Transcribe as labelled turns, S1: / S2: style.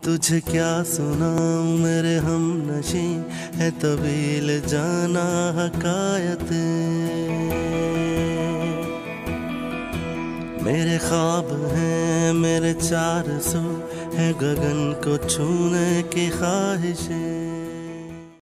S1: तुझे क्या सुनाऊं मेरे हम नशी है तबील जाना हकायत। मेरे ख्वाब हैं मेरे 400 है गगन को छूने की ख्वाहिशें।